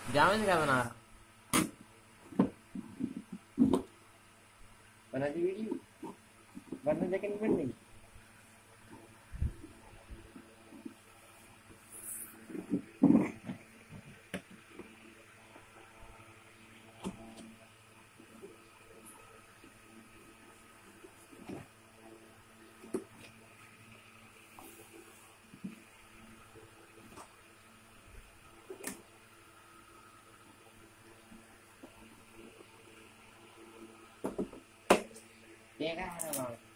जामे से क्या बना रहा? बना दी वीडियो, वरना लेकिन बन नहीं। देखा है ना